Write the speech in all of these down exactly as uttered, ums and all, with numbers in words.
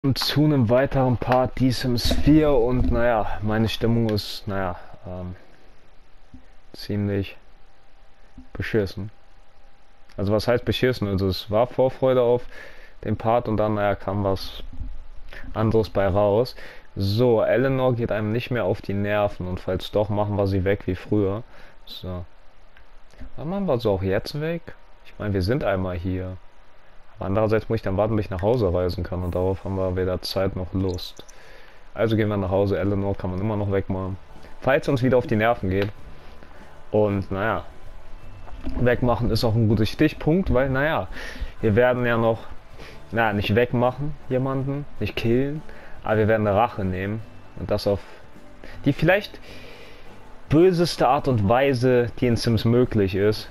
Und zu einem weiteren Part Die Sims vier und naja, meine Stimmung ist, naja, ähm, ziemlich beschissen. Also was heißt beschissen? Also es war Vorfreude auf den Part und dann, naja, kam was anderes bei raus. So, Eleanor geht einem nicht mehr auf die Nerven und falls doch, machen wir sie weg wie früher. So. Wann machen wir sie auch jetzt weg? Ich meine, wir sind einmal hier. Aber andererseits muss ich dann warten, bis ich nach Hause reisen kann und darauf haben wir weder Zeit noch Lust. Also gehen wir nach Hause. Eleanor kann man immer noch wegmachen. Falls uns wieder auf die Nerven geht. Und naja, wegmachen ist auch ein guter Stichpunkt, weil naja, wir werden ja noch, naja, nicht wegmachen jemanden, nicht killen, aber wir werden eine Rache nehmen. Und das auf die vielleicht böseste Art und Weise, die in Sims möglich ist.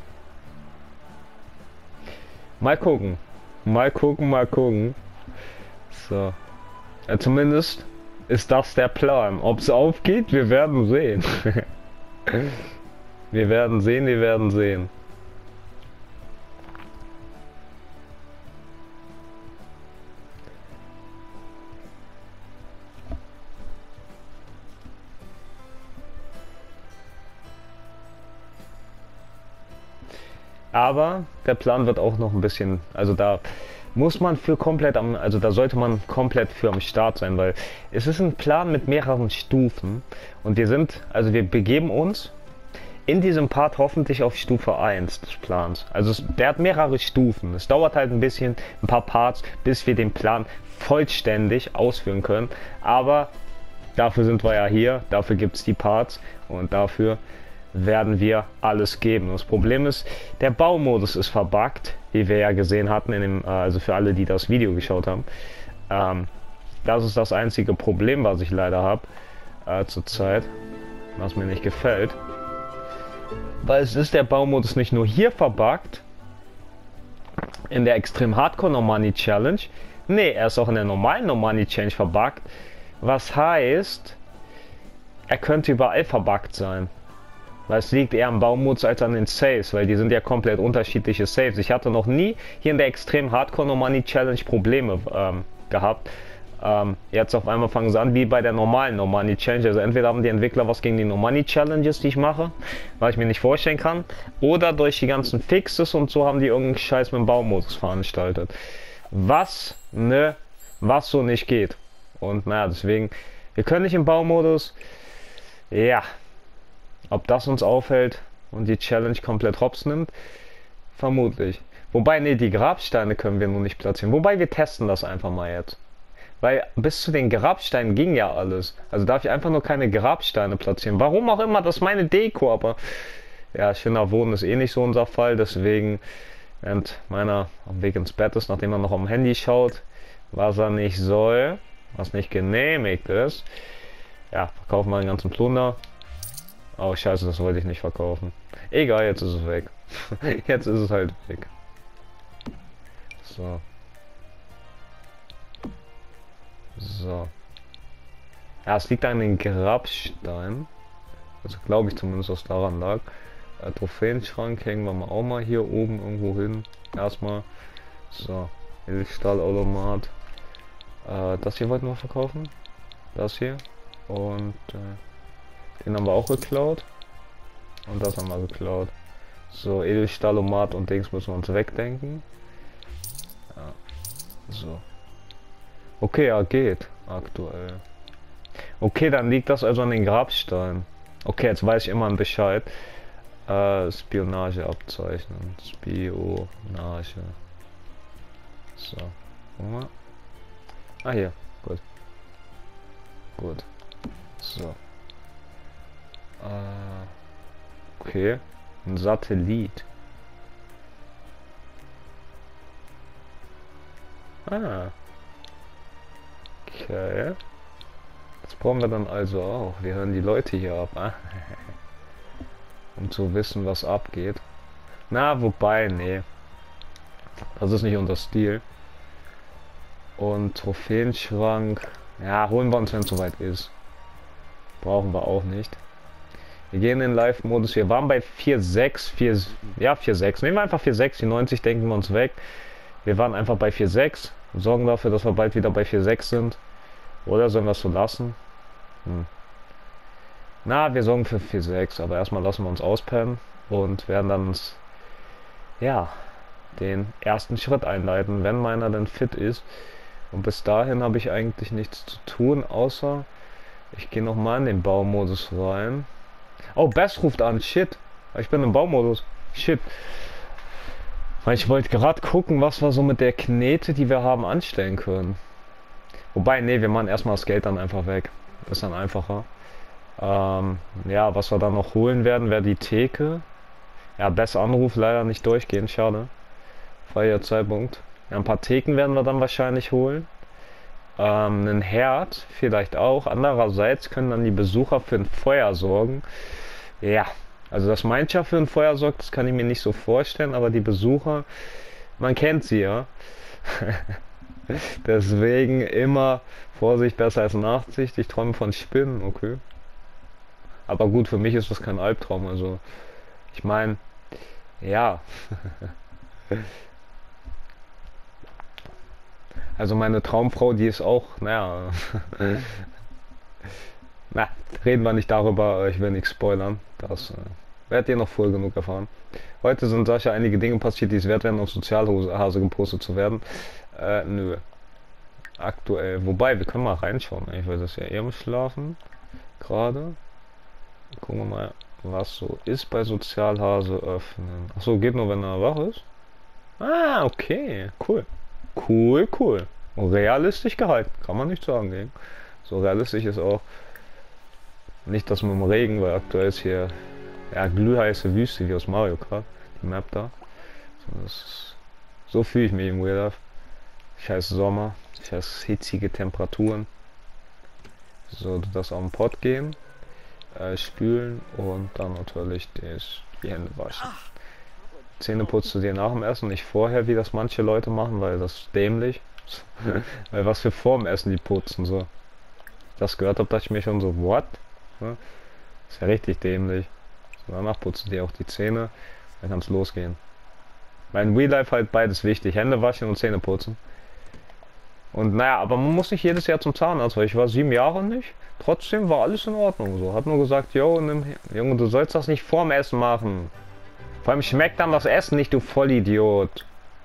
Mal gucken. Mal gucken, mal gucken. So. Ja, zumindest ist das der Plan. Ob es aufgeht, wir werden sehen. Wir werden sehen, wir werden sehen. Aber der Plan wird auch noch ein bisschen, also da muss man für komplett am, also da sollte man komplett für am Start sein, weil es ist ein Plan mit mehreren Stufen und wir sind, also wir begeben uns in diesem Part hoffentlich auf Stufe eins des Plans. Also es, der hat mehrere Stufen. Es dauert halt ein bisschen, ein paar Parts, bis wir den Plan vollständig ausführen können, aber dafür sind wir ja hier, dafür gibt es die Parts und dafür werden wir alles geben. Und das Problem ist, der Baumodus ist verbuggt, wie wir ja gesehen hatten, in dem, also für alle, die das Video geschaut haben. Ähm, das ist das einzige Problem, was ich leider habe äh, zurzeit, was mir nicht gefällt. Weil es ist der Baumodus nicht nur hier verbuggt, in der Extrem Hardcore Normani Challenge, nee, er ist auch in der normalen Normani Challenge verbuggt, was heißt, er könnte überall verbuggt sein. Weil es liegt eher am Baumodus als an den Saves, weil die sind ja komplett unterschiedliche Saves. Ich hatte noch nie hier in der Extrem Hardcore Normani Challenge Probleme ähm, gehabt. Ähm, jetzt auf einmal fangen sie an wie bei der normalen Normani Challenge. Also entweder haben die Entwickler was gegen die Normani Challenges, die ich mache, was ich mir nicht vorstellen kann, oder durch die ganzen Fixes und so haben die irgendeinen Scheiß mit dem Baumodus veranstaltet. Was, ne, was so nicht geht. Und naja, deswegen, wir können nicht im Baumodus, ja. Ob das uns aufhält und die Challenge komplett hops nimmt? Vermutlich. Wobei, ne, die Grabsteine können wir nur nicht platzieren. Wobei, wir testen das einfach mal jetzt. Weil bis zu den Grabsteinen ging ja alles. Also darf ich einfach nur keine Grabsteine platzieren. Warum auch immer, das ist meine Deko, aber ja, ich finde, Wohnen ist eh nicht so unser Fall. Deswegen, während meiner am Weg ins Bett ist, nachdem er noch am Handy schaut, was er nicht soll, was nicht genehmigt ist, ja, verkaufen wir den ganzen Plunder. Oh scheiße, das wollte ich nicht verkaufen. Egal, jetzt ist es weg. Jetzt ist es halt weg. So. So. Ja, es liegt an den Grabstein. Also glaube ich zumindest, was daran lag. Äh, Trophäenschrank hängen wir mal auch mal hier oben irgendwo hin. Erstmal. So. Edelstahlautomat. Äh, das hier wollten wir verkaufen. Das hier. Und äh, den haben wir auch geklaut. Und das haben wir geklaut. So, Edelstahlomat und Dings müssen wir uns wegdenken. Ja. So. Okay, ja, geht. Aktuell. Okay, dann liegt das also an den Grabsteinen. Okay, jetzt weiß ich immer Bescheid. Äh, Spionage abzeichnen. Spionage. So. Mal. Ah, hier. Gut. Gut. So. Okay, ein Satellit. Ah. Okay. Das brauchen wir dann also auch. Wir hören die Leute hier ab. Ah. Um zu wissen, was abgeht. Na, wobei, nee. Das ist nicht unser Stil. Und Trophäenschrank. Ja, holen wir uns, wenn es soweit ist. Brauchen wir auch nicht. Wir gehen in den Live-Modus. Wir waren bei vier Komma sechs, vier, ja vier Komma sechs. Nehmen wir einfach vier Komma sechs, die neunzig denken wir uns weg. Wir waren einfach bei vier Komma sechs. Und sorgen dafür, dass wir bald wieder bei vier sechs sind. Oder sollen wir es so lassen? Hm. Na, wir sorgen für vier sechs, aber erstmal lassen wir uns auspennen und werden dann uns, ja, den ersten Schritt einleiten, wenn meiner denn fit ist. Und bis dahin habe ich eigentlich nichts zu tun, außer ich gehe nochmal in den Baumodus rein. Oh, Bess ruft an, shit. Ich bin im Baumodus, shit. Weil ich wollte gerade gucken, was wir so mit der Knete, die wir haben, anstellen können. Wobei, nee, wir machen erstmal das Geld dann einfach weg. Ist dann einfacher. Ähm, ja, was wir dann noch holen werden, wäre die Theke. Ja, Bess Anruf leider nicht durchgehen, schade. Freier Zeitpunkt. Ja, ein paar Theken werden wir dann wahrscheinlich holen. Ähm, einen Herd vielleicht auch. Andererseits können dann die Besucher für ein Feuer sorgen. Ja, also dass Mindschaft für ein Feuer sorgt, das kann ich mir nicht so vorstellen, aber die Besucher, man kennt sie ja. Deswegen immer Vorsicht besser als Nachsicht. Ich träume von Spinnen, okay. Aber gut, für mich ist das kein Albtraum, also ich meine, ja. Also meine Traumfrau, die ist auch, naja, na, reden wir nicht darüber, ich will nichts spoilern, das äh, werdet ihr noch früh genug erfahren. Heute sind solche einige Dinge passiert, die es wert werden, auf Sozialhase gepostet zu werden. Äh, nö. Aktuell, wobei, wir können mal reinschauen, ich weiß das ja eher im Schlafen, gerade. Gucken wir mal, was so ist bei Sozialhase öffnen. Achso, geht nur, wenn er wach ist? Ah, okay, cool. Cool, cool. Und realistisch gehalten, kann man nicht sagen gegen. So realistisch ist auch nicht das mit dem Regen, weil aktuell ist hier ja glühheiße Wüste wie aus Mario Kart, die Map da. So, das ist, so fühle ich mich im Real Life. Ich heiße Sommer, ich heiße hitzige Temperaturen. So, das auf den Pott gehen, äh, spülen und dann natürlich das, die Hände waschen. Zähne putzt du dir nach dem Essen, nicht vorher, wie das manche Leute machen, weil das ist dämlich. Weil was für vorm Essen die putzen, so. Das gehört habe, dachte ich mir schon so, what? Ja, ist ja richtig dämlich. So, danach putzt du dir auch die Zähne, dann kann es losgehen. Weil in Real Life halt beides wichtig, Hände waschen und Zähne putzen. Und naja, aber man muss nicht jedes Jahr zum Zahnarzt, weil ich war sieben Jahre nicht. Trotzdem war alles in Ordnung so. Hat nur gesagt, yo, nimm, Junge, du sollst das nicht vorm Essen machen. Vor allem schmeckt dann das Essen nicht, du Vollidiot.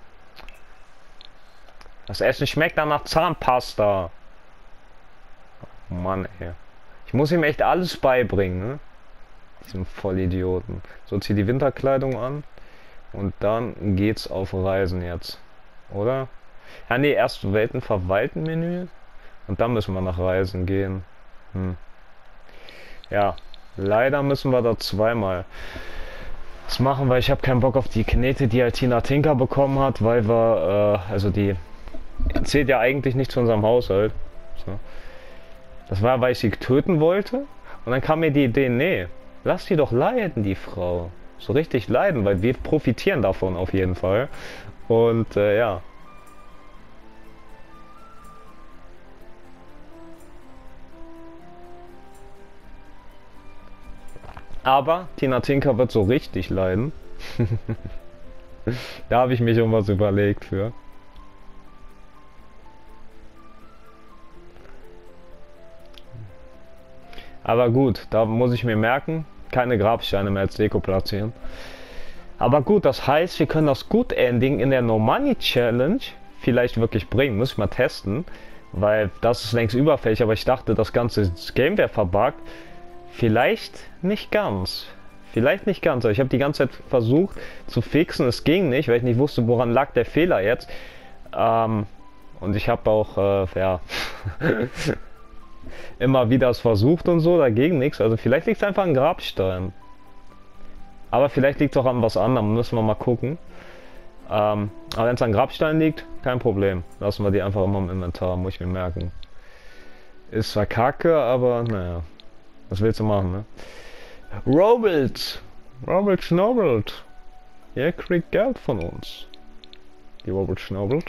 Das Essen schmeckt dann nach Zahnpasta. Oh Mann, ey. Ich muss ihm echt alles beibringen, ne? Diesen Vollidioten. So, zieh die Winterkleidung an. Und dann geht's auf Reisen jetzt. Oder? Ja, nee, erst Weltenverwalten-Menü. Und dann müssen wir nach Reisen gehen. Hm. Ja, leider müssen wir da zweimal das machen, weil ich habe keinen Bock auf die Knete, die halt Tina Tinker bekommen hat, weil wir, äh, also die zählt ja eigentlich nicht zu unserem Haushalt. So. Das war, weil ich sie töten wollte. Und dann kam mir die Idee, nee, lass die doch leiden, die Frau. So richtig leiden, weil wir profitieren davon auf jeden Fall. Und äh, ja. Aber Tina Tinker wird so richtig leiden. Da habe ich mir schon was überlegt für. Aber gut, da muss ich mir merken, keine Grabsteine mehr als Deko platzieren. Aber gut, das heißt, wir können das Good Ending in der No Money Challenge vielleicht wirklich bringen. Muss ich mal testen, weil das ist längst überfällig. Aber ich dachte, das ganze Game wäre verbuggt. Vielleicht nicht ganz. Vielleicht nicht ganz. Aber ich habe die ganze Zeit versucht zu fixen. Es ging nicht, weil ich nicht wusste, woran lag der Fehler jetzt. Ähm, und ich habe auch, äh, ja, immer wieder es versucht und so. Dagegen nichts. Also vielleicht liegt es einfach an Grabstein. Aber vielleicht liegt es auch an was anderem. Müssen wir mal gucken. Ähm, aber wenn es an Grabstein liegt, kein Problem. Lassen wir die einfach immer im Inventar. Muss ich mir merken. Ist zwar kacke, aber naja. Was willst du machen, ne? Robert! Robert Schnobelt! Er kriegt Geld von uns. Die Robert Schnobelt.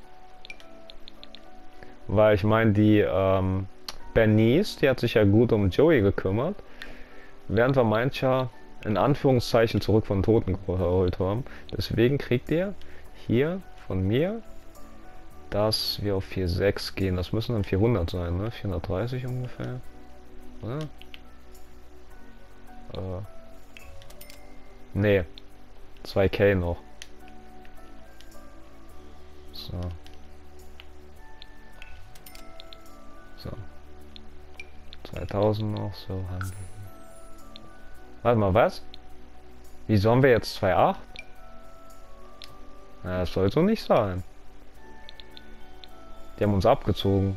Weil ich meine, die ähm, Bernice, die hat sich ja gut um Joey gekümmert. Während wir mancher in Anführungszeichen zurück von Toten geholt haben. Deswegen kriegt ihr hier von mir dass wir auf vier Komma sechs gehen. Das müssen dann vierhundert sein, ne? vierhundertdreißig ungefähr. Oder? Äh. Nee. zwei K noch. So. So. zweitausend noch, so handeln. Warte mal, was? Wieso haben wir jetzt zwei Komma acht? Na, das soll so nicht sein. Die haben uns abgezogen.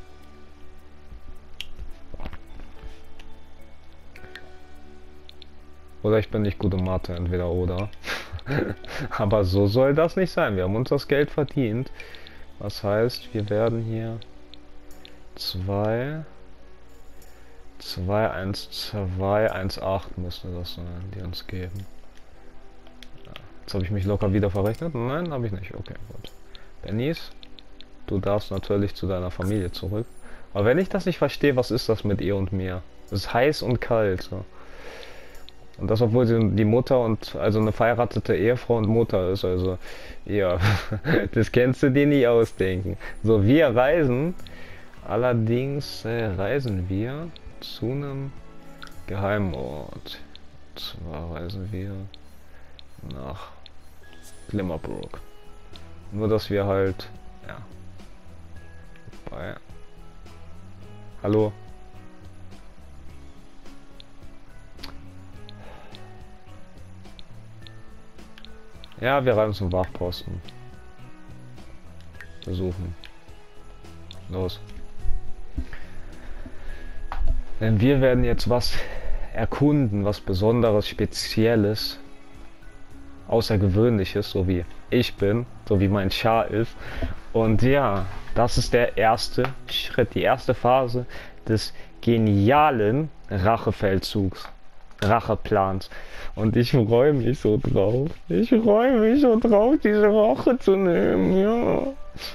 Oder ich bin nicht gut in Mathe, entweder oder. Aber so soll das nicht sein. Wir haben uns das Geld verdient. Was heißt, wir werden hier zwei, zwei, eins, zwei, eins, acht müsste das sein, die uns geben. Jetzt habe ich mich locker wieder verrechnet. Nein, habe ich nicht. Okay, gut. Dennis, du darfst natürlich zu deiner Familie zurück. Aber wenn ich das nicht verstehe, was ist das mit ihr und mir? Es ist heiß und kalt. So. Und das, obwohl sie die Mutter und also eine verheiratete Ehefrau und Mutter ist. Also, ja, das kannst du dir nicht ausdenken. So, wir reisen. Allerdings äh, reisen wir zu einem Geheimort. Und zwar reisen wir nach Glimmerbrook. Nur, dass wir halt, ja. Bei. Hallo. Ja, wir reisen zum Wachposten. Besuchen. Los. Denn wir werden jetzt was erkunden, was Besonderes, Spezielles, Außergewöhnliches, so wie ich bin, so wie mein Char ist. Und ja, das ist der erste Schritt, die erste Phase des genialen Rachefeldzugs. Racheplans. Und ich freue mich so drauf. Ich freue mich so drauf, diese Rache zu nehmen, ja.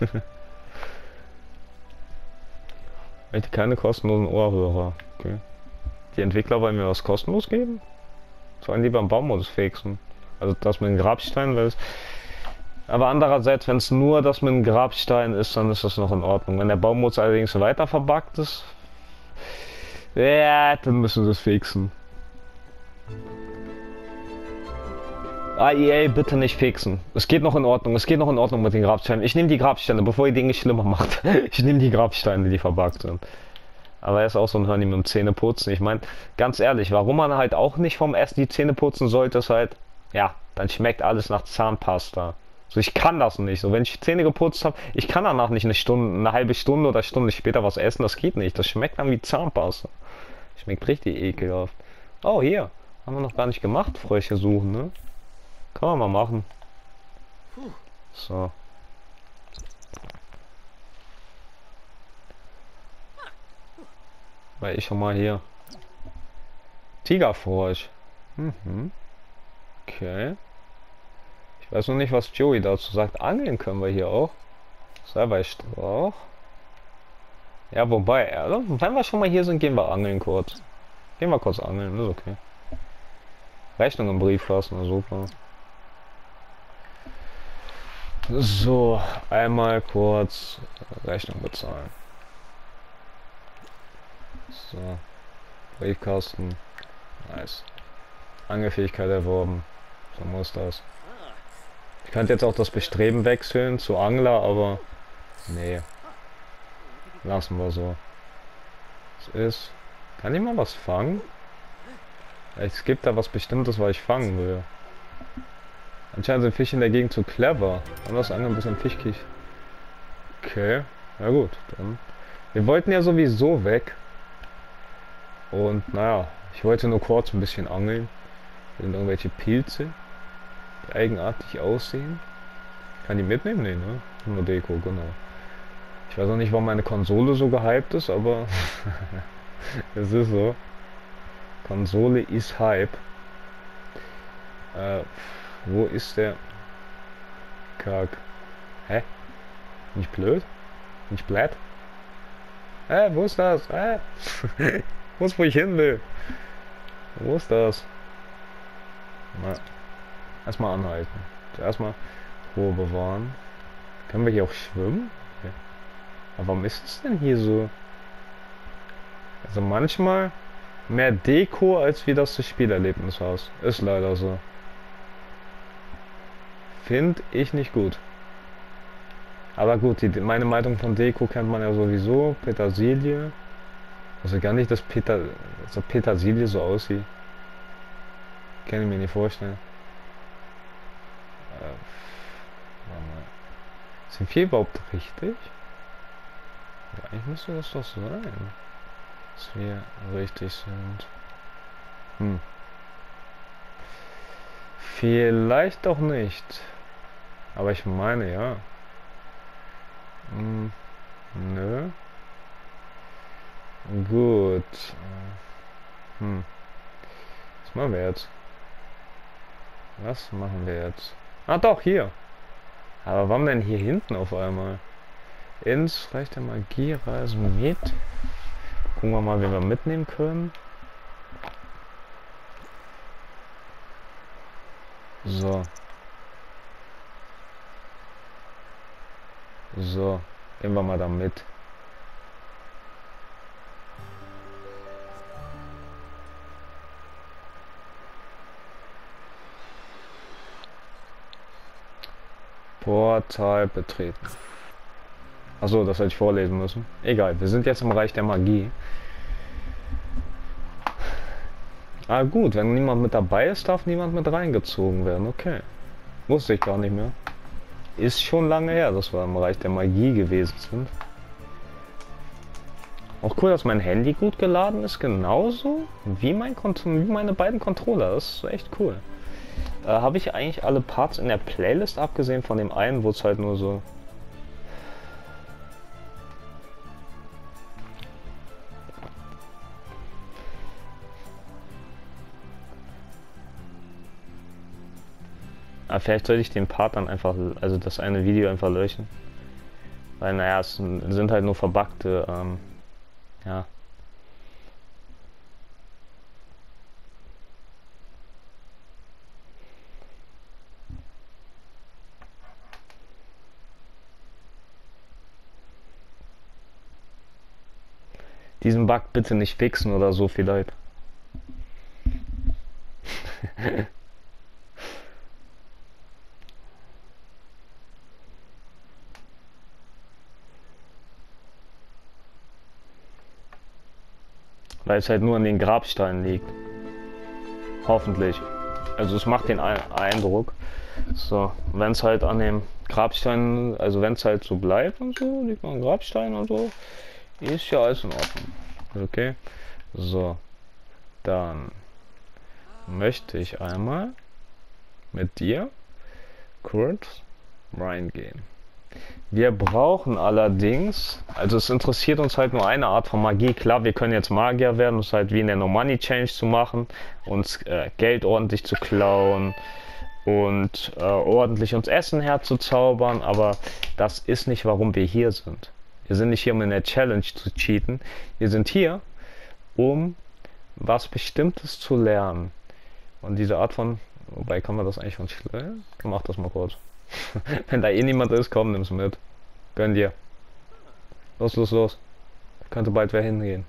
Ich möchte keine kostenlosen Ohrhörer. Okay. Die Entwickler wollen mir was kostenlos geben? Sollen die beim Baumodus fixen? Also das mit dem Grabstein, weil es... Aber andererseits, wenn es nur das mit dem Grabstein ist, dann ist das noch in Ordnung. Wenn der Baumodus allerdings weiter verbuggt ist, ja, dann müssen sie es fixen. Ah, E A, bitte nicht fixen. Es geht noch in Ordnung. Es geht noch in Ordnung mit den Grabsteinen. Ich nehme die Grabsteine, bevor ihr Dinge schlimmer macht. Ich nehme die Grabsteine, die verbuggt sind. Aber er ist auch so ein Hörni mit dem Zähneputzen. Ich meine, ganz ehrlich, warum man halt auch nicht vom Essen die Zähne putzen sollte, ist halt, ja, dann schmeckt alles nach Zahnpasta. So, ich kann das nicht. So, wenn ich Zähne geputzt habe, ich kann danach nicht eine Stunde, eine halbe Stunde oder Stunde später was essen. Das geht nicht. Das schmeckt dann wie Zahnpasta. Schmeckt richtig ekelhaft. Oh, hier. Haben wir noch gar nicht gemacht, Frösche suchen, ne? Kann man mal machen. So. Weil ich schon mal hier. Tigerfrosch. Mhm. Okay. Ich weiß noch nicht, was Joey dazu sagt. Angeln können wir hier auch. Salbeistrauch. Ja, wobei, also, wenn wir schon mal hier sind, gehen wir angeln kurz. Gehen wir kurz angeln, ist okay. Rechnung im Briefkasten, super. So, einmal kurz Rechnung bezahlen. So, Briefkasten, nice. Angelfähigkeit erworben, so muss das. Ich könnte jetzt auch das Bestreben wechseln zu Angler, aber nee, lassen wir so. Es ist, kann ich mal was fangen? Es gibt da was Bestimmtes, was ich fangen will. Anscheinend sind Fische in der Gegend zu clever. Anders Angeln ein bisschen Fischkich. Okay, na gut, dann. Wir wollten ja sowieso weg. Und naja, ich wollte nur kurz ein bisschen angeln. Sind irgendwelche Pilze, die eigenartig aussehen. Kann die mitnehmen? Nee, ne? Nur Deko, genau. Ich weiß auch nicht, warum meine Konsole so gehypt ist, aber es ist so. Konsole ist Hype. Äh, wo ist der Kack? Hä? Nicht blöd? Nicht blöd? Hä, wo ist das? Hä? Wo ist, wo ich hin will? Wo ist das? Na, erstmal anhalten. Zuerst mal Ruhe bewahren. Können wir hier auch schwimmen? Okay. Aber warum ist es denn hier so? Also manchmal mehr Deko als wie das Spielerlebnishaus. Ist leider so. Finde ich nicht gut. Aber gut, die, meine Meinung von Deko kennt man ja sowieso. Petersilie. Also gar nicht, dass Peter, so Petersilie so aussieht. Kann ich mir nicht vorstellen. Äh, warte mal. Sind wir überhaupt richtig? Ja, eigentlich müsste das doch sein. Dass wir richtig sind. Hm. Vielleicht doch nicht. Aber ich meine ja. Hm. Nö. Gut. Hm. Was machen wir jetzt? Was machen wir jetzt? Ah doch, hier. Aber warum denn hier hinten auf einmal? Ins Reich der Magie reisen mit. Gucken wir mal, wen wir mitnehmen können. So. So. Gehen wir mal da mit. Portal betreten. Achso, das hätte ich vorlesen müssen. Egal, wir sind jetzt im Reich der Magie. Ah gut, wenn niemand mit dabei ist, darf niemand mit reingezogen werden. Okay. Wusste ich gar nicht mehr. Ist schon lange her, dass wir im Reich der Magie gewesen sind. Auch cool, dass mein Handy gut geladen ist, genauso wie, mein Kont wie meine beiden Controller. Das ist echt cool. Äh, Habe ich eigentlich alle Parts in der Playlist, abgesehen von dem einen, wo es halt nur so... Ah, vielleicht sollte ich den Part dann einfach, also das eine Video einfach löschen. Weil, naja, es sind halt nur verbuggte, ähm, ja. Diesen Bug bitte nicht fixen oder so vielleicht. Weil es halt nur an den Grabsteinen liegt. Hoffentlich. Also es macht den Eindruck. So, wenn es halt an dem Grabstein, also wenn es halt so bleibt und so, liegt noch ein Grabstein und so, ist ja alles in Ordnung. Okay. So. Dann möchte ich einmal mit dir kurz reingehen. Wir brauchen allerdings, also es interessiert uns halt nur eine Art von Magie. Klar, wir können jetzt Magier werden, das ist halt wie in der No Money Change zu machen, uns äh, Geld ordentlich zu klauen und äh, ordentlich uns Essen herzuzaubern, aber das ist nicht, warum wir hier sind. Wir sind nicht hier, um in der Challenge zu cheaten. Wir sind hier, um was Bestimmtes zu lernen. Und diese Art von, wobei kann man das eigentlich von schnell? Mach das mal kurz. Wenn da eh niemand ist, komm, nimm's mit. Gönn dir. Los, los, los. Könnte bald wer hingehen.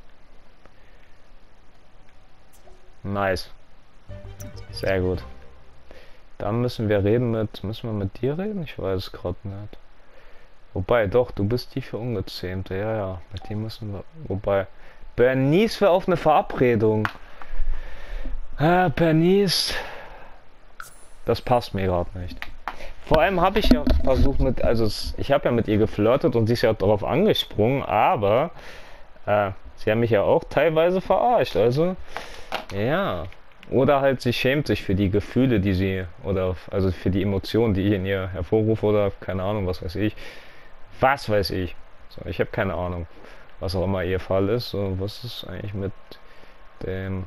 Nice. Sehr gut. Dann müssen wir reden mit... Müssen wir mit dir reden? Ich weiß es gerade nicht. Wobei, doch, du bist die für Ungezähmte. Ja, ja. Mit dir müssen wir... Wobei... Bernice für auf eine Verabredung. Ah, Bernice. Das passt mir gerade nicht. Vor allem habe ich ja versucht mit, also es, ich habe ja mit ihr geflirtet und sie ist ja darauf angesprungen, aber äh, sie haben mich ja auch teilweise verarscht, also ja. Oder halt sie schämt sich für die Gefühle, die sie, oder also für die Emotionen, die ich in ihr hervorrufe oder keine Ahnung, was weiß ich. Was weiß ich. So, ich habe keine Ahnung, was auch immer ihr Fall ist. So, was ist eigentlich mit dem...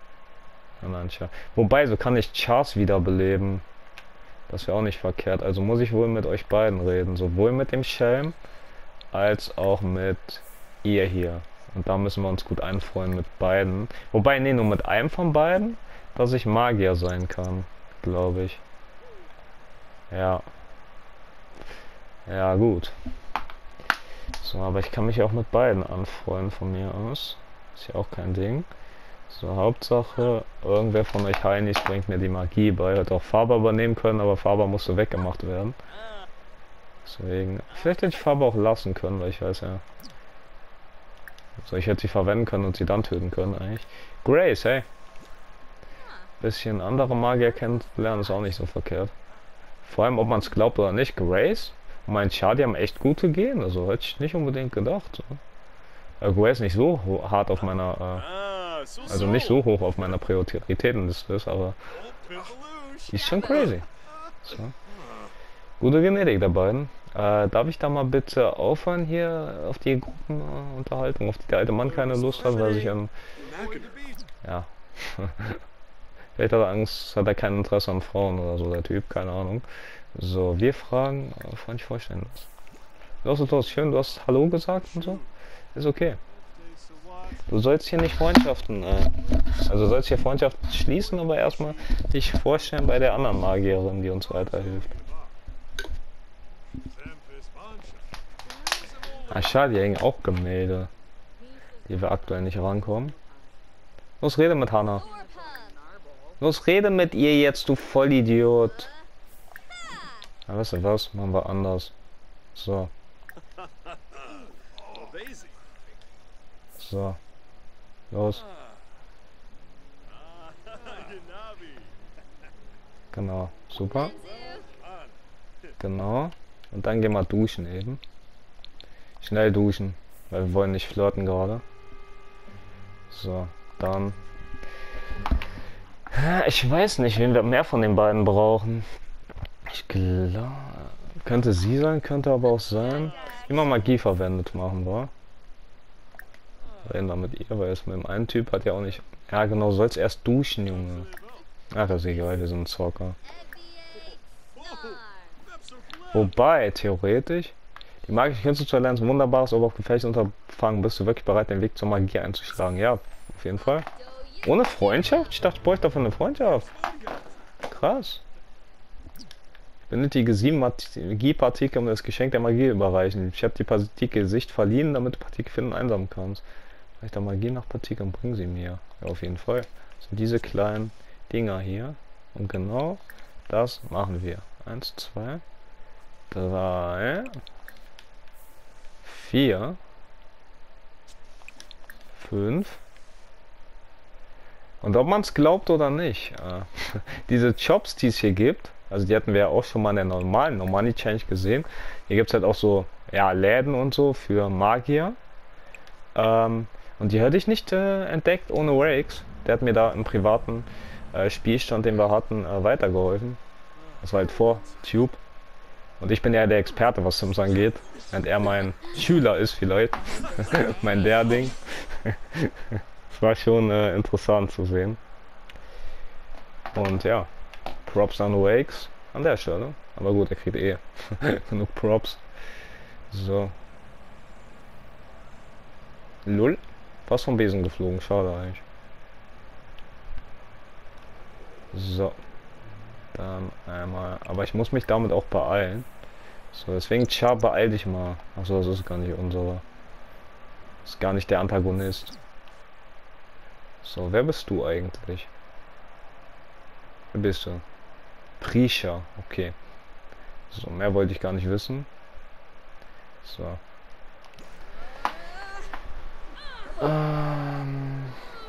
Wobei, so kann ich Charles wiederbeleben. Das wäre auch nicht verkehrt. Also muss ich wohl mit euch beiden reden. Sowohl mit dem Schelm als auch mit ihr hier. Und da müssen wir uns gut einfreuen mit beiden. Wobei, nee, nur mit einem von beiden, dass ich Magier sein kann, glaube ich. Ja. Ja, gut. So, aber ich kann mich auch mit beiden anfreunden von mir aus. Ist ja auch kein Ding. So, Hauptsache, irgendwer von euch Heinis bringt mir die Magie bei. Hätte auch Faber übernehmen können, aber Faber musste weggemacht werden. Deswegen, vielleicht hätte ich Faber auch lassen können, weil ich weiß ja... So, ich hätte sie verwenden können und sie dann töten können eigentlich. Grace, hey! Bisschen andere Magier kennenlernen ist auch nicht so verkehrt. Vor allem, ob man es glaubt oder nicht, Grace und mein Char, die haben echt gute gehen. Also hätte ich nicht unbedingt gedacht. So. Äh, Grace nicht so hart auf meiner... Äh, also nicht so hoch auf meiner Prioritätenliste ist, aber... Die ist schon crazy. So. Gute Genetik der beiden. Äh, darf ich da mal bitte aufhören hier auf die Gruppenunterhaltung, auf die der alte Mann keine Lust hat, weil sich an... Ja. Vielleicht hat er Angst, hat er kein Interesse an Frauen oder so, der Typ, keine Ahnung. So, wir fragen, äh, kann ich vorstellen. Los, los, los, schön, du hast Hallo gesagt und so. Ist okay. Du sollst hier nicht Freundschaften, äh, also sollst hier Freundschaften schließen, aber erstmal dich vorstellen bei der anderen Magierin, die uns weiterhilft. Ah, schade, hier hängen auch Gemälde, die wir aktuell nicht rankommen. Los, rede mit Hannah. Los, rede mit ihr jetzt, du Vollidiot. Na, weißt du was? Machen wir anders. So. So. Los. Genau. Super. Genau. Und dann gehen wir duschen eben. Schnell duschen, weil wir wollen nicht flirten gerade. So, dann... Ich weiß nicht, wen wir mehr von den beiden brauchen. Ich glaube... Könnte sie sein, könnte aber auch sein. Immer Magie verwendet machen wir. Reden wir mit ihr, weil es mit dem einen Typ hat ja auch nicht... Ja genau, soll's erst duschen, Junge. Ach, das ist egal, wir sind Zocker. Wobei, theoretisch... Die magische Künste zu erlernen ist ein wunderbares, aber auch gefährliches Unterfangen. Bist du wirklich bereit, den Weg zur Magie einzuschlagen? Ja, auf jeden Fall. Ohne Freundschaft? Ich dachte, ich bräuchte dafür eine Freundschaft. Krass. Ich benötige sieben Magiepartikel, um das Geschenk der Magie überreichen. Ich habe die Partikel Sicht verliehen, damit du Partikel finden und einsammeln kannst. Vielleicht der Magie nach Partikeln, bringen sie mir. Ja, auf jeden Fall. Das sind diese kleinen Dinger hier. Und genau das machen wir. Eins, zwei, drei... vier, fünf. Und ob man es glaubt oder nicht, äh, diese Jobs, die es hier gibt, also die hatten wir ja auch schon mal in der normalen No Money Change gesehen. Hier gibt es halt auch so, ja, Läden und so für Magier. Ähm, und die hätte ich nicht äh, entdeckt ohne Rakes. Der hat mir da im privaten äh, Spielstand, den wir hatten, äh, weitergeholfen. Das war halt vor Tube. Und ich bin ja der Experte, was Sims angeht. Während er mein Schüler ist vielleicht. Mein Lehrling. Das war schon äh, interessant zu sehen. Und ja, Props an Wakes an der Stelle. Aber gut, er kriegt eh genug Props. So. Lull. Was vom Besen geflogen, schade eigentlich. So. Dann einmal. Aber ich muss mich damit auch beeilen. So, deswegen, Char, beeil dich mal. Achso, das ist gar nicht unsere. Das ist gar nicht der Antagonist. So, wer bist du eigentlich? Wer bist du? Prisha, okay. So, mehr wollte ich gar nicht wissen. So. Ähm.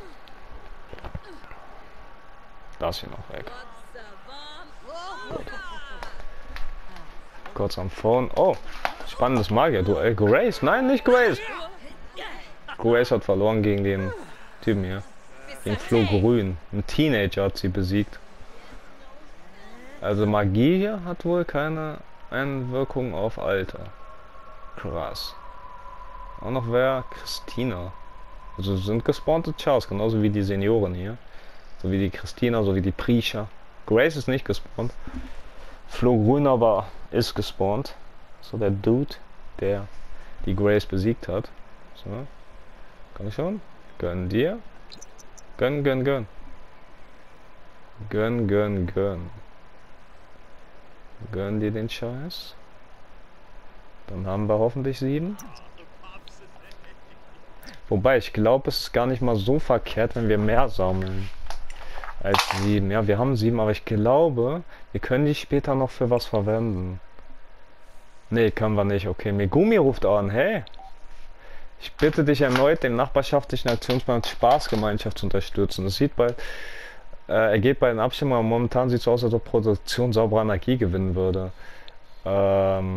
Das hier noch weg. Gut. Kurz am Phone. Oh, spannendes Magier-Duell. Grace? Nein, nicht Grace. Grace hat verloren gegen den Typen hier. Gegen Flo Grün. Ein Teenager hat sie besiegt. Also Magie hier hat wohl keine Einwirkung auf Alter. Krass. Auch noch wer? Christina. Also sind gespawnte Chars, genauso wie die Senioren hier. So wie die Christina, so wie die Prisha. Grace ist nicht gespawnt. Flo Grün aber ist gespawnt. So der Dude, der die Grace besiegt hat. So. Komm schon. Gönn dir. Gönn, gönn, gönn. Gönn, gönn, gönn. Gönn dir den Scheiß. Dann haben wir hoffentlich sieben. Wobei, ich glaube, es ist gar nicht mal so verkehrt, wenn wir mehr sammeln als sieben. Ja, wir haben sieben, aber ich glaube, wir können die später noch für was verwenden. Nee, können wir nicht. Okay, Megumi ruft an. Hey, ich bitte dich erneut, den nachbarschaftlichen Aktionsplan als Spaßgemeinschaft zu unterstützen. Es sieht bei, äh, er geht bei den Abstimmungen, momentan sieht es so aus, als ob Produktion sauberer Energie gewinnen würde. Ähm,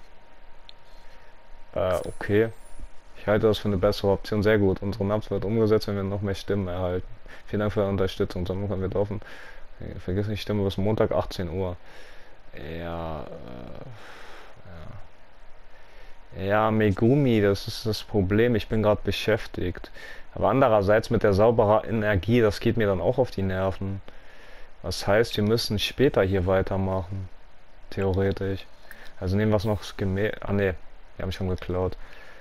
äh, okay. Ich halte das für eine bessere Option. Sehr gut. Unsere Maps wird umgesetzt, wenn wir noch mehr Stimmen erhalten. Vielen Dank für eure Unterstützung. Dann können wir laufen. Vergiss nicht, Stimme bis Montag achtzehn Uhr. Ja, äh, ja. Ja, Megumi, das ist das Problem. Ich bin gerade beschäftigt. Aber andererseits mit der sauberen Energie, das geht mir dann auch auf die Nerven. Das heißt, wir müssen später hier weitermachen. Theoretisch. Also nehmen wir es noch gemäß. Ah ne, wir haben schon geklaut.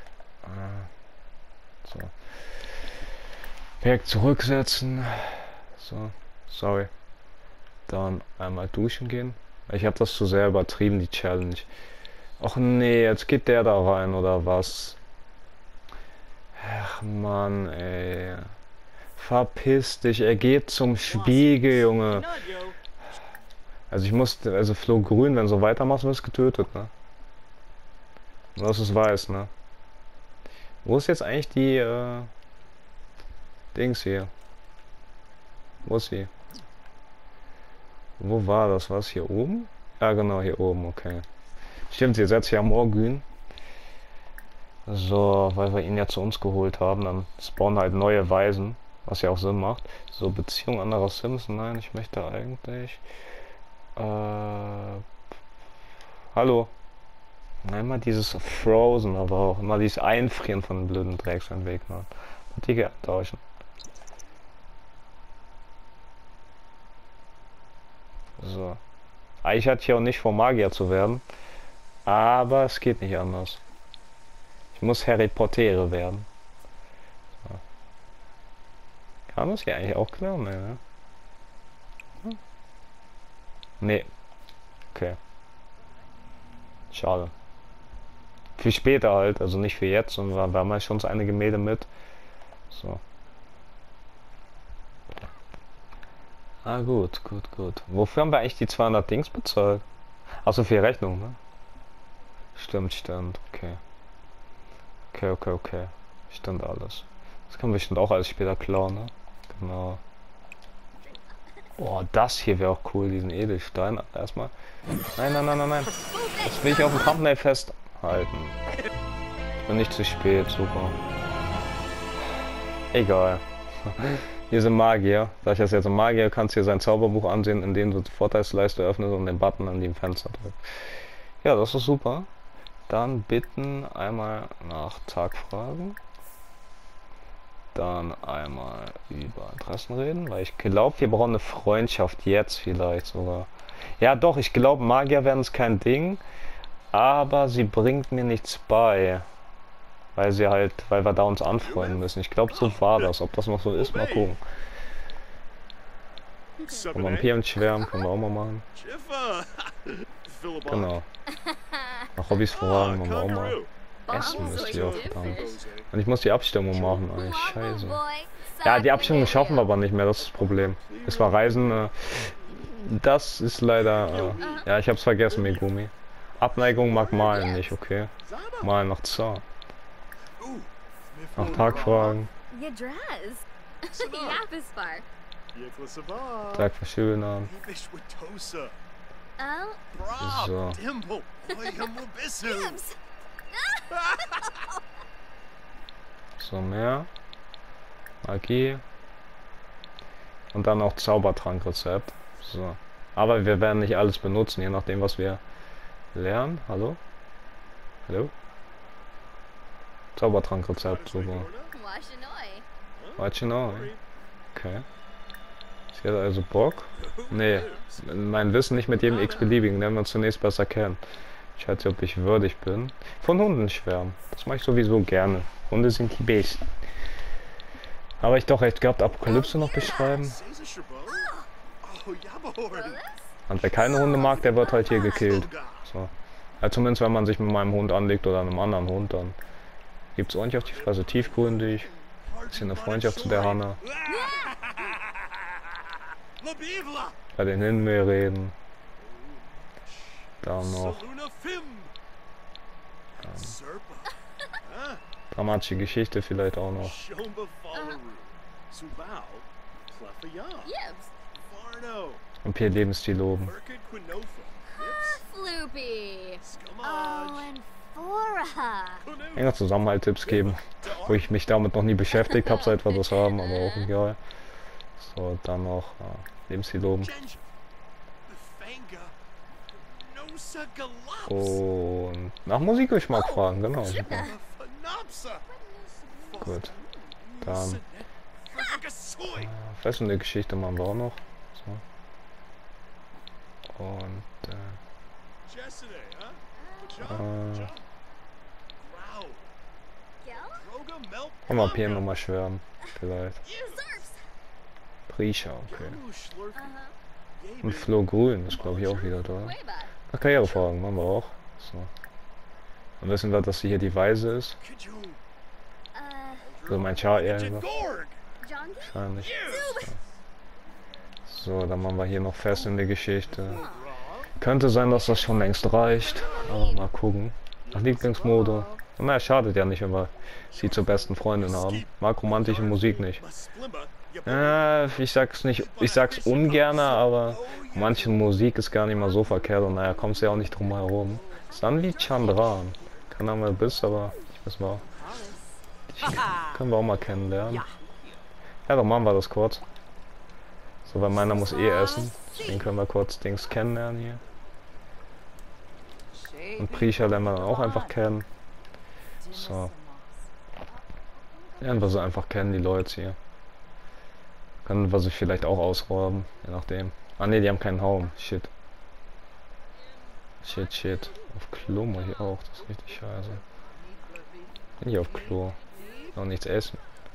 So. Werk zurücksetzen. So, sorry. Dann einmal duschen gehen. Ich habe das zu sehr übertrieben, die Challenge. Och nee, jetzt geht der da rein, oder was? Ach Mann, ey. Verpiss dich, er geht zum Spiegel, Junge. Also ich musste, also Flo Grün, wenn du so weitermachst, wirst du getötet, ne? Nur dass du es weißt, ne? Wo ist jetzt eigentlich die, äh, Dings hier? Wo ist sie? Wo war das? Was hier oben? Ja, genau, hier oben, okay. Stimmt, sie setzt ja Morgün. So, weil wir ihn ja zu uns geholt haben, dann spawnen halt neue Weisen, was ja auch Sinn macht. So, Beziehung anderer Sims, nein, ich möchte eigentlich... Äh, hallo. Einmal dieses Frozen, aber auch immer dieses Einfrieren von den blöden Drecks im Weg machen. Und die tauschen. So. Eigentlich hatte ich auch nicht vor, Magier zu werden. Aber es geht nicht anders. Ich muss Harry Potter werden. So. Kann das hier eigentlich auch klar? Nee, ne? Hm. Nee. Okay. Schade. Für später halt, also nicht für jetzt, sondern wir haben ja schon eine Gemälde mit. So. Ah gut, gut, gut. Wofür haben wir eigentlich die zweihundert Dings bezahlt? Achso, für die Rechnung, ne? Stimmt, stimmt, okay. Okay, okay, okay. Stimmt alles. Das können wir bestimmt auch alles später klauen, ne? Genau. Oh, das hier wäre auch cool, diesen Edelstein. Erstmal. Nein, nein, nein, nein, nein. Das will ich auf dem Thumbnail festhalten. Ich bin nicht zu spät, super. Egal. Hier sind Magier. Da ich das jetzt ein Magier, kannst du hier sein Zauberbuch ansehen, in dem du die Vorteilsleiste öffnest und den Button an dem Fenster drückst. Ja, das ist super. Dann bitten einmal nach Tag fragen. Dann einmal über Interessen reden, weil ich glaube, wir brauchen eine Freundschaft jetzt vielleicht sogar. Ja doch, ich glaube, Magier werden es kein Ding, aber sie bringt mir nichts bei. Weil sie halt, weil wir da uns anfreunden müssen. Ich glaube, so war das. Ob das noch so ist, mal gucken. Und Vampiren schwärmen können wir auch mal machen. Genau. Nach Hobbys fragen wollen wir auch mal. Essen müsst ihr auch, verdammt. Und ich muss die Abstimmung machen, ey, scheiße. Ja, die Abstimmung schaffen wir aber nicht mehr, das ist das Problem. Es war Reisen, äh, das ist leider, äh, ja, ich hab's vergessen, Megumi. Abneigung mag Malen nicht, okay. Malen nach Zahn. Nach Tag fragen. Tag verschönern. So. So, mehr. Magie. Und dann auch Zaubertrankrezept. So. Aber wir werden nicht alles benutzen, je nachdem, was wir lernen. Hallo? Hallo? Zaubertrankrezept, super. Wachinoi. Okay. Sie hat also Bock. Nee, mein Wissen nicht mit jedem x-beliebigen, lernen wir uns zunächst besser kennen. Ich schätze, ob ich würdig bin. Von Hunden schwärmen. Das mache ich sowieso gerne. Hunde sind die Besten. Aber ich doch recht gehabt, Apokalypse noch beschreiben. Und wer keine Hunde mag, der wird halt hier gekillt. So. Ja, zumindest wenn man sich mit meinem Hund anlegt oder einem anderen Hund, dann Gibt's ordentlich auf die Fresse, tiefgründig. Bisschen eine Freundschaft zu der Hanna. Bei den Hinwehr reden. Da noch. Ähm, dramatische Geschichte vielleicht auch noch. Und hier Lebensstil loben. Enger Zusammenhalt-Tipps geben, wo ich mich damit noch nie beschäftigt habe, seit wir das haben, aber auch egal. So, dann noch äh, Lebensstil loben. Und nach Musikgeschmack fragen, genau. Super. Gut. Dann äh, fesselnde Geschichte machen wir auch noch. So. Und äh, äh, kann man P M nochmal schwören, vielleicht. Prisha, okay. Und Flo Grün ist glaube ich auch wieder da. Ach, Karrierefragen machen wir auch. So. Dann wissen wir, dass sie hier die Weise ist. So mein Char eher wahrscheinlich. So. So, dann machen wir hier noch fest in der Geschichte. Könnte sein, dass das schon längst reicht. Aber mal gucken. Nach Lieblingsmode. Na, schadet ja nicht, wenn wir sie zur besten Freundin haben. Mag romantische Musik nicht. Äh, ich sag's nicht, ich sag's ungerne, aber manche Musik ist gar nicht mal so verkehrt und naja, kommst ja auch nicht drum herum. Sanvi Chandran. Keine Ahnung, wer du bist, aber ich weiß mal. Ich, können wir auch mal kennenlernen. Ja, dann machen wir das kurz. So, weil meiner muss eh essen. Deswegen können wir kurz Dings kennenlernen hier. Und Prisha lernen wir dann auch einfach kennen. So. Lernen wir sie einfach kennen, die Leute hier. Können wir sich vielleicht auch ausräumen, je nachdem. Ah ne, die haben keinen Haum. Shit. Shit, shit. Auf Klo mal hier auch, das ist richtig scheiße. Bin ich auf Klo. Noch nichts essen.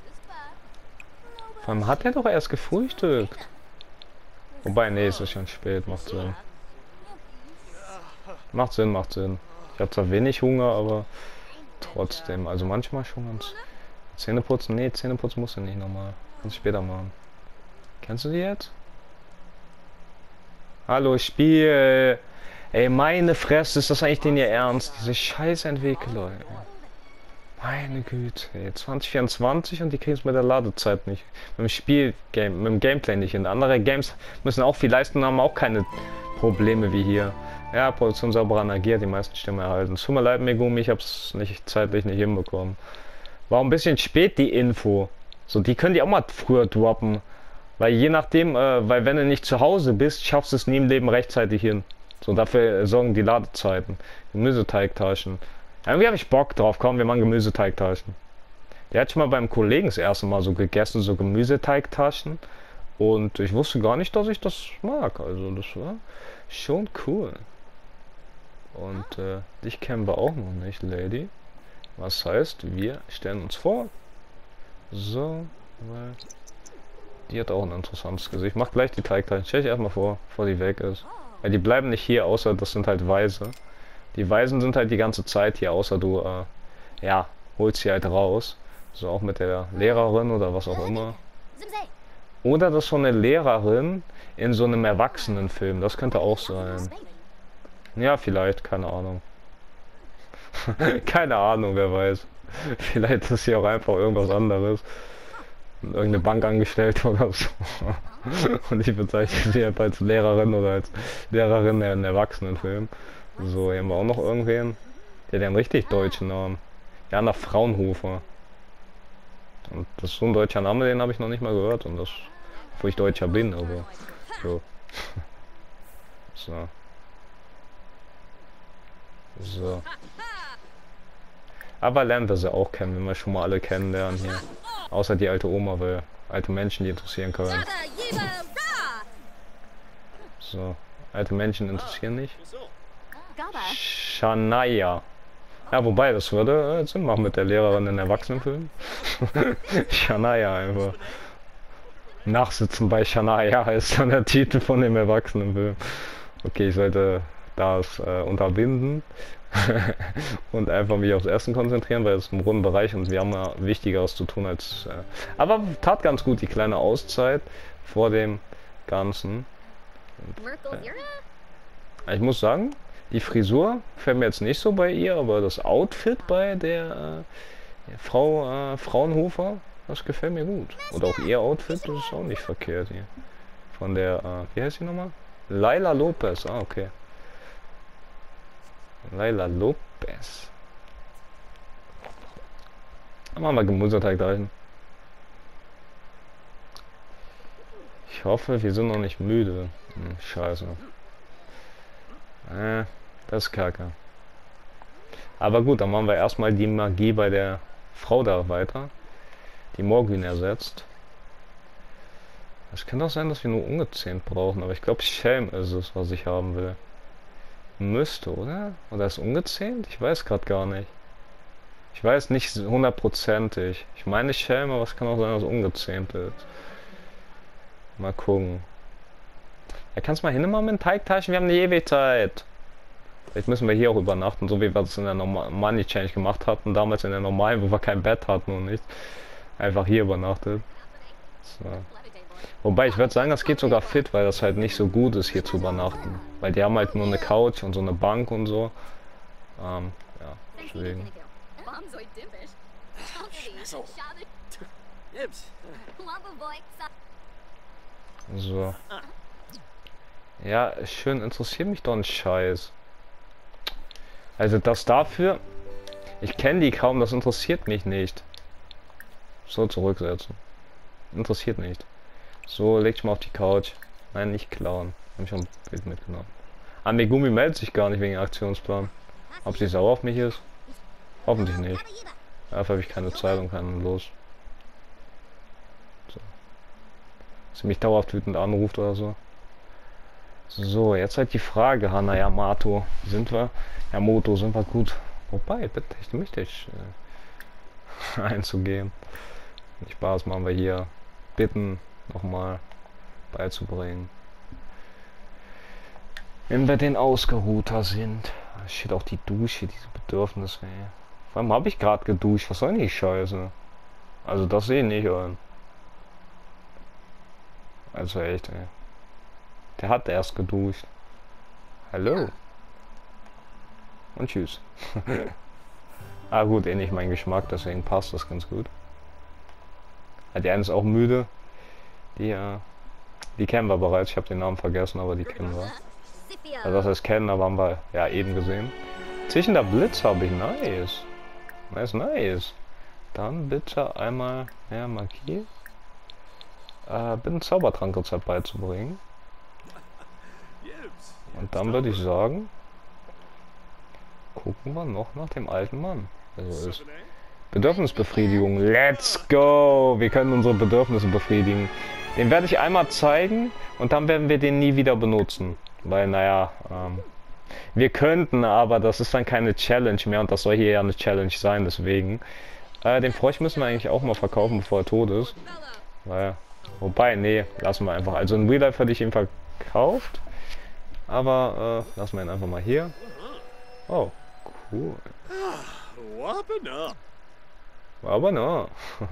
Vor allem hat er doch erst gefrühstückt. Wobei, nee, es ist schon spät, macht Sinn. Macht Sinn, macht Sinn. Ich habe zwar wenig Hunger, aber trotzdem. Also manchmal schon ganz... Zähneputzen? Nee, Zähneputzen musst du nicht nochmal. Kannst später machen. Kennst du die jetzt? Hallo, Spiel! Ey, meine Fresse, ist das eigentlich denn ihr Ernst? Diese scheiß Entwickler, ey. Meine Güte, ey. zwanzig vierundzwanzig und die kriegen es mit der Ladezeit nicht. Mit dem Spiel, Game, mit dem Gameplay nicht hin. Andere Games müssen auch viel leisten und haben auch keine Probleme wie hier. Ja, Produktion sauber agiert, die meisten Stimmen erhalten. Tut mir leid, Megumi, ich hab's nicht zeitlich nicht hinbekommen. War ein bisschen spät die Info. So, die können die auch mal früher droppen. Weil je nachdem, äh, weil wenn du nicht zu Hause bist, schaffst du es nie im Leben rechtzeitig hin. So, dafür sorgen die Ladezeiten. Gemüseteigtaschen. Irgendwie habe ich Bock drauf, komm, wir machen Gemüseteigtaschen. Der hat schon mal beim Kollegen das erste Mal so gegessen, so Gemüseteigtaschen. Und ich wusste gar nicht, dass ich das mag. Also das war schon cool. Und äh, dich kennen wir auch noch nicht, Lady. Was heißt, wir stellen uns vor. So, weil die hat auch ein interessantes Gesicht. Mach gleich die Teigtaschen. Stell dich erstmal vor, bevor die weg ist. Weil die bleiben nicht hier, außer das sind halt Weise. Die Weisen sind halt die ganze Zeit hier, außer du, äh, ja, holst sie halt raus. So auch mit der Lehrerin oder was auch immer. Oder das ist so eine Lehrerin in so einem Erwachsenenfilm. Das könnte auch sein. Ja, vielleicht, keine Ahnung. Keine Ahnung, wer weiß. Vielleicht ist hier auch einfach irgendwas anderes. Irgendeine Bankangestellte oder so. Und ich bezeichne sie halt als Lehrerin oder als Lehrerin in einem Erwachsenenfilm. So, hier haben wir auch noch irgendwen. Der hat einen richtig deutschen Namen. Jana Fraunhofer. Und das ist so ein deutscher Name, den habe ich noch nicht mal gehört. Und das, wo ich Deutscher bin, aber so. So. So. Aber lernen wir sie auch kennen, wenn wir schon mal alle kennenlernen hier. Außer die alte Oma, weil alte Menschen die interessieren können. So. Alte Menschen interessieren nicht. Shania. Ja, wobei, das würde äh, Sinn machen mit der Lehrerin in Erwachsenenfilmen. Shania einfach. Nachsitzen bei Shania ist dann der Titel von dem Erwachsenenfilm. Okay, ich sollte das äh, unterbinden. und einfach mich aufs Essen konzentrieren, weil es im runden Bereich und wir haben ja Wichtigeres zu tun als... Äh, aber tat ganz gut, die kleine Auszeit vor dem Ganzen. Und, äh, ich muss sagen, die Frisur gefällt mir jetzt nicht so bei ihr, aber das Outfit bei der äh, Frau äh, Fraunhofer, das gefällt mir gut. Und auch ihr Outfit, das ist auch nicht verkehrt hier. Von der, äh, wie heißt sie nochmal? Laila Lopez, ah okay. Laila Lopez. Dann machen wir Gemüseteig reichen. Ich hoffe, wir sind noch nicht müde. Hm, scheiße. Äh, das ist kacke. Aber gut, dann machen wir erstmal die Magie bei der Frau da weiter. Die Morgin ersetzt. Es kann doch sein, dass wir nur ungezähmt brauchen, aber ich glaube Schelm ist es, was ich haben will. Müsste, oder? Oder ist ungezähmt? Ich weiß gerade gar nicht. Ich weiß nicht hundertprozentig. Ich meine Schelm, aber es kann auch sein, dass es ungezähmt ist. Mal gucken. Ja, kannst mal hin mal mit dem Teigtaschen, wir haben eine Ewigkeit. Vielleicht müssen wir hier auch übernachten, so wie wir es in der Normal Money Change gemacht hatten, damals in der normalen, wo wir kein Bett hatten und nicht. Einfach hier übernachtet. So. Wobei, ich würde sagen, das geht sogar fit, weil das halt nicht so gut ist, hier zu übernachten. Weil die haben halt nur eine Couch und so eine Bank und so. Ähm, ja, deswegen. So. Ja, schön, interessiert mich doch ein Scheiß. Also das dafür... Ich kenne die kaum, das interessiert mich nicht. So, zurücksetzen. Interessiert nicht. So, leg ich mal auf die Couch. Nein, nicht klauen. Hab ich schon ein Bild mitgenommen. Ah, Megumi meldet sich gar nicht wegen Aktionsplan. Ob sie sauer auf mich ist? Hoffentlich nicht. Dafür habe ich keine Zeit und keinen los. So. Dass sie mich dauerhaft wütend anruft oder so. So, jetzt halt die Frage, Hana Yamato. Sind wir? Yamato, sind wir gut? Wobei, bitte, ich mich dich äh, einzugehen. Spaß machen wir hier. Bitten nochmal beizubringen. Wenn wir den Ausgeruhter sind. Da steht auch die Dusche, diese Bedürfnisse. Ey. Vor allem habe ich gerade geduscht. Was soll denn die Scheiße? Also das sehe ich nicht ein. Also echt, ey. Der hat erst geduscht. Hallo. Und tschüss. Ah gut, eh nicht mein Geschmack, deswegen passt das ganz gut. Ja, die eine ist auch müde. Die, äh, die kennen wir bereits. Ich habe den Namen vergessen, aber die kennen wir. Also das heißt kennen, aber haben wir ja eben gesehen. Zischender Blitz habe ich. Nice. Nice, nice. Dann bitte einmal mehr Magie. Äh, bitte ein Zaubertrankrezept beizubringen. Und dann würde ich sagen, gucken wir noch nach dem alten Mann. Also ist Bedürfnisbefriedigung. Let's go! Wir können unsere Bedürfnisse befriedigen. Den werde ich einmal zeigen und dann werden wir den nie wieder benutzen. Weil, naja, ähm, wir könnten, aber das ist dann keine Challenge mehr und das soll hier ja eine Challenge sein, deswegen. Äh, den Frosch müssen wir eigentlich auch mal verkaufen, bevor er tot ist. Weil, wobei, nee, lassen wir einfach. Also in Real Life hätte ich ihn verkauft. Aber, äh, lassen wir ihn einfach mal hier. Oh, cool. Aber na.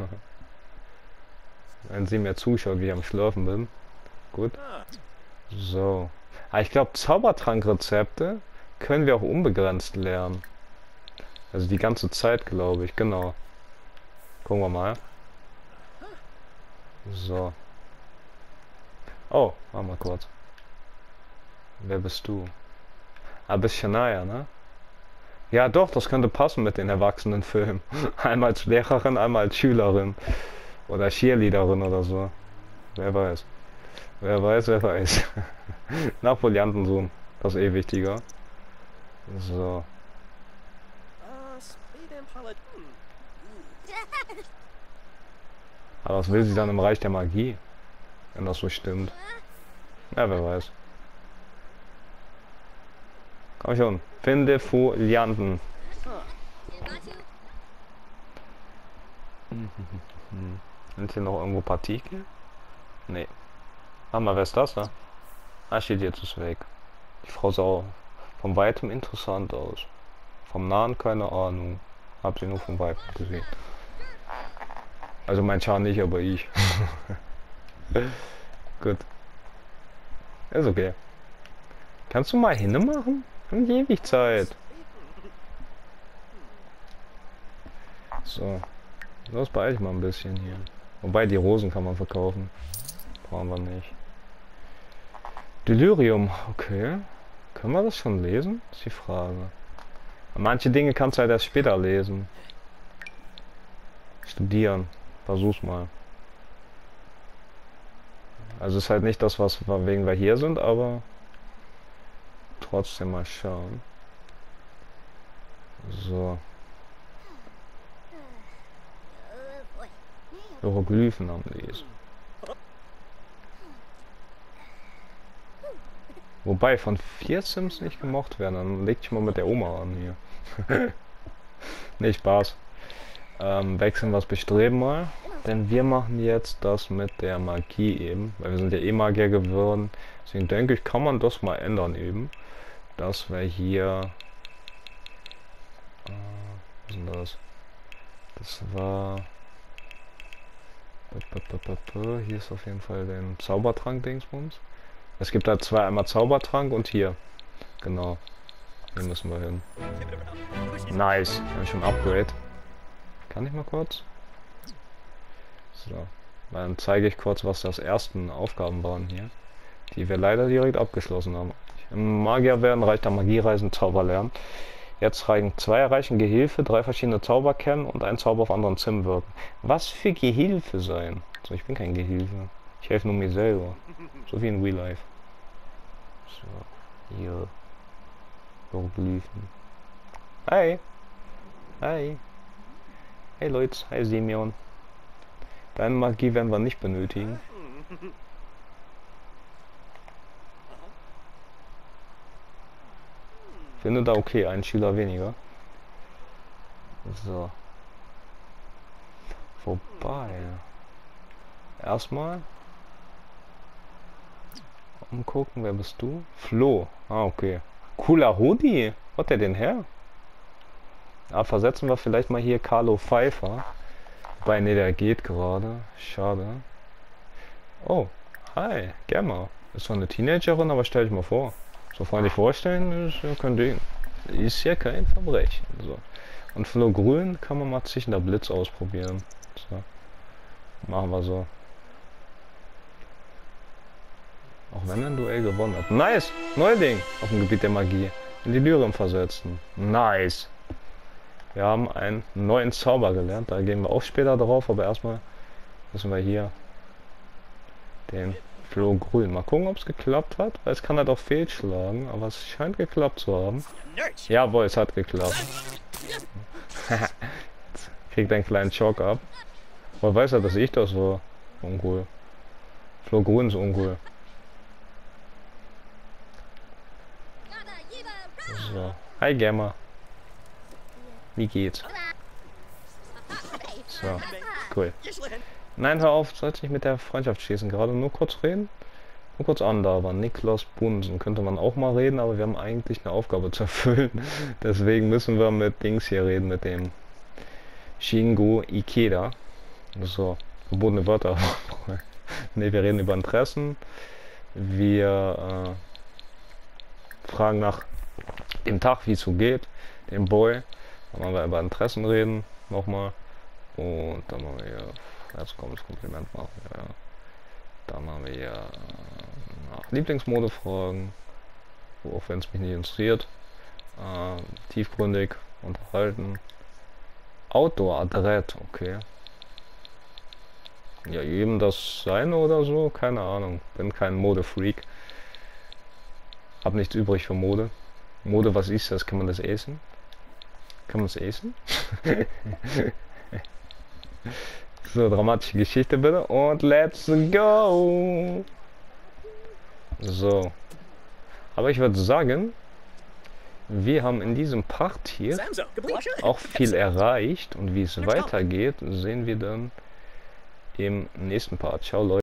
Wenn sie mir zuschaut, wie ich am Schlafen bin. Gut. So. Ah, ich glaube, Zaubertrankrezepte können wir auch unbegrenzt lernen. Also die ganze Zeit, glaube ich. Genau. Gucken wir mal. So. Oh, warte mal kurz. Wer bist du? Ah, bist Shania, ne? Ja doch, das könnte passen mit den Erwachsenenfilmen. Einmal als Lehrerin, einmal als Schülerin. Oder Cheerleaderin oder so. Wer weiß. Wer weiß, wer weiß. Napoleontensohn. Das ist eh wichtiger. So. Aber was will sie dann im Reich der Magie? Wenn das so stimmt. Ja, wer weiß. Komm schon. Finde Folianten. Sind hier noch irgendwo Partikel? Nee. Warte mal, wer ist das da? Ah, steht jetzt ist weg. Die Frau sah von weitem interessant aus. Vom Nahen keine Ahnung. Hab sie nur vom Weib gesehen. Also mein Char nicht, aber ich. Gut. Ist okay. Kannst du mal hinmachen? Haben die ewig Zeit. So. Los, beeil ich mal ein bisschen hier. Wobei, die Rosen kann man verkaufen. Brauchen wir nicht. Delirium, okay. Können wir das schon lesen? Ist die Frage. Manche Dinge kannst du halt erst später lesen. Studieren. Versuch's mal. Also ist halt nicht das, was wegen wir hier sind, aber trotzdem mal schauen. So. Hieroglyphen am Lesen. Wobei von vier Sims nicht gemocht werden, dann leg dich mal mit der Oma an hier. Nee, Spaß. Ähm, wechseln wir das Bestreben mal. Denn wir machen jetzt das mit der Magie eben. Weil wir sind ja eh Magier geworden. Deswegen denke ich, kann man das mal ändern eben. Dass wir hier... Äh, was ist denn das? Das war... Hier ist auf jeden Fall den Zaubertrank-Dingsbums. Es gibt da zwei, einmal Zaubertrank und hier. Genau. Hier müssen wir hin. Nice. Wir haben schon ein Upgrade. Kann ich mal kurz? So. Dann zeige ich kurz, was das ersten Aufgaben waren hier. Die wir leider direkt abgeschlossen haben. Im Magier werden reicht der Magiereisen Zauber lernen. Jetzt reichen zwei erreichen Gehilfe, drei verschiedene Zauber kennen und ein Zauber auf anderen Sim wirken. Was für Gehilfe sein? So, ich bin kein Gehilfe. Ich helfe nur mir selber. So wie in Real Life. So, hier. Hieroglyphen. Hi. Hi. Hey Leute. Hi Simeon. Deine Magie werden wir nicht benötigen. Finde da okay, ein Schüler weniger. So. Vorbei. Erstmal umgucken, wer bist du? Flo. Ah, okay. Cooler Hoodie. Wo hat der denn her? Ah, versetzen wir vielleicht mal hier Carlo Pfeiffer. Wobei, ne, der geht gerade. Schade. Oh, hi, Gemma. Ist zwar eine Teenagerin, aber stell dich mal vor. So freundlich vorstellen, ist ja kein Ding. Ist ja kein Verbrechen. So. Und Flo Grün kann man mal zischender Blitz ausprobieren. So. Machen wir so. Auch wenn er ein Duell gewonnen hat. Nice! Neuling auf dem Gebiet der Magie. In die Lyrium versetzen. Nice! Wir haben einen neuen Zauber gelernt. Da gehen wir auch später drauf. Aber erstmal müssen wir hier den Flo Grün. Mal gucken, ob es geklappt hat. Weil es kann halt auch fehlschlagen. Aber es scheint geklappt zu haben. Jawohl, es hat geklappt. Jetzt kriegt einen kleinen Schock ab. Woher weiß er, dass ich das war? Uncool. Flo Grün ist uncool. So. Hi Gamma. Wie geht's? So. Cool. Nein, hör auf, sollst nicht mit der Freundschaft schließen. Gerade nur kurz reden. Nur kurz andauern. Niklas Bunsen. Könnte man auch mal reden, aber wir haben eigentlich eine Aufgabe zu erfüllen. Deswegen müssen wir mit Dings hier reden, mit dem Shingo Ikeda. So. Verbotene Wörter. Ne, wir reden über Interessen. Wir äh, fragen nach dem Tag, wie es so geht. Dem Boy. Dann wollen wir über Interessen reden. Nochmal. Und dann haben wir hier jetzt kommt das Kompliment machen. Ja. Dann haben wir hier nach Lieblingsmode fragen. Auch wenn es mich nicht interessiert. Äh, tiefgründig unterhalten. Outdoor Adrett, okay. Ja, jedem das seine oder so, keine Ahnung. Bin kein Modefreak. Hab nichts übrig für Mode. Mode, was ist das? Kann man das essen? Kann man es essen? So, dramatische Geschichte bitte. Und let's go! So. Aber ich würde sagen, wir haben in diesem Part hier auch viel erreicht. Und wie es weitergeht, sehen wir dann im nächsten Part. Ciao, Leute.